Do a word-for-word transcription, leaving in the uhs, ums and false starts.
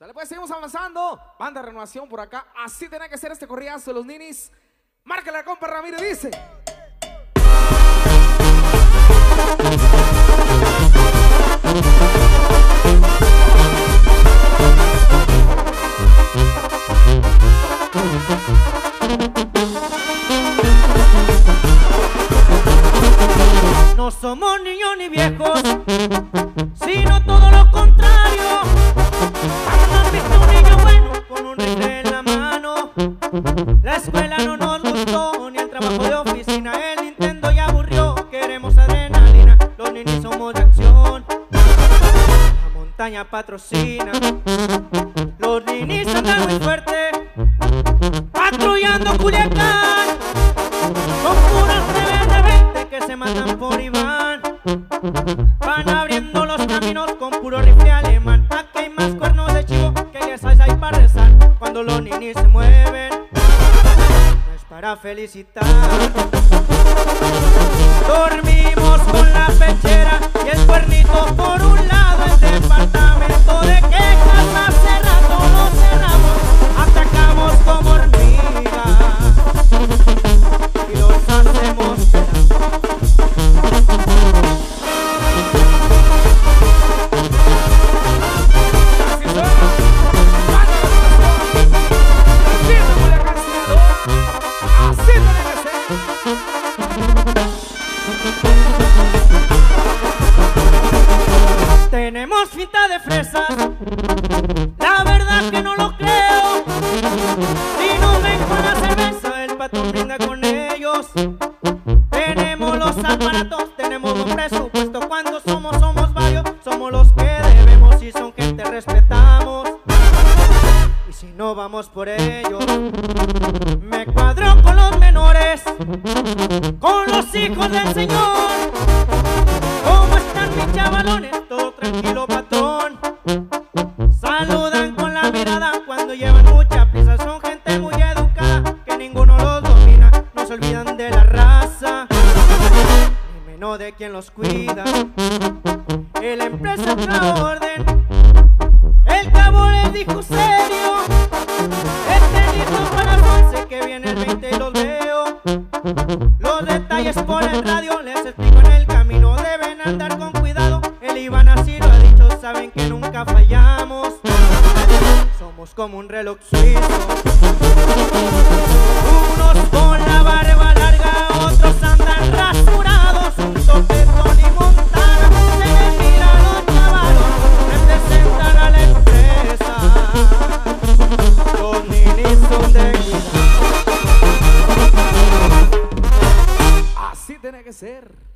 Sale pues, seguimos avanzando. Banda de Renovación por acá. Así tiene que ser este corridazo de los ninis. Márcale la compa Ramírez, dice. No somos niños ni viejos, sino todo lo contrario. ¿Han visto un niño bueno con un rifle en la mano? La escuela no nos gustó, ni el trabajo de oficina. El Nintendo ya aburrió, queremos adrenalina. Los ninis somos de acción, la montaña patrocina. Los ninis andan muy fuerte, patrullando Culiacán, con puras rebeldes de veinte que se matan por Iván. Van abriendo los caminos con puro rifle alemán. Aquí hay más cuernos de chivo que ya sabes hay para rezar. Cuando los ninis se mueven, no es para felicitar. Dormimos con la pechera y el cuernito por un lado. El departamento de quejas hace rato lo cerramos. Atacamos como hormigas y los hacemos pedazos. Tenemos finta de fresas, la verdad que no lo creo. Si no ven con la cerveza, el patrón brinda con ellos. Tenemos los aparatos, tenemos buen presupuesto. Cuando somos, somos varios, somos los que debemos y son gente respetamos. Y si no vamos por ellos, me cuadro con los menores, con los hijos del Señor. ¿Cómo están mis chavalones? Todo tranquilo, patrón. Saludan con la mirada cuando llevan mucha prisa. Son gente muy educada que ninguno los domina. No se olvidan de la raza, ni menos de quien los cuida. En la empresa otra orden, el cabo les dijo serio: estén listos para las once que viene el veinte y los veo. Los detalles por el radio les explico en el camino. Deben andar con cuidado, el Iván así lo ha dicho. Saben que nunca fallamos, somos como un reloj suizo. Unos con la barba larga, otros andan rasurados. Un topetón y montana, se les mira a los chavalos, representan a la empresa. Los ninis son de cuidado. Así tiene que ser.